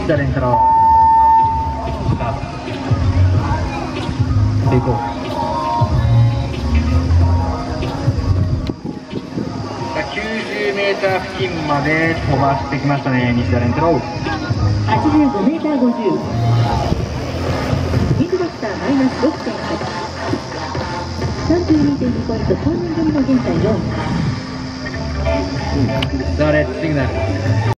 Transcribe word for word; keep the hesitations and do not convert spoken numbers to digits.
田蓮太郎。テイクオフ。きゅうじゅうメーター付近まで飛ばしてきましたね、西田蓮太郎。 はちじゅうごメーターごじゅう。ミッドバッターマイナス ろくてんはち。さんじゅうにてんに ポイント、さんにん組の現在よんい。 ザ・レッツシグナル。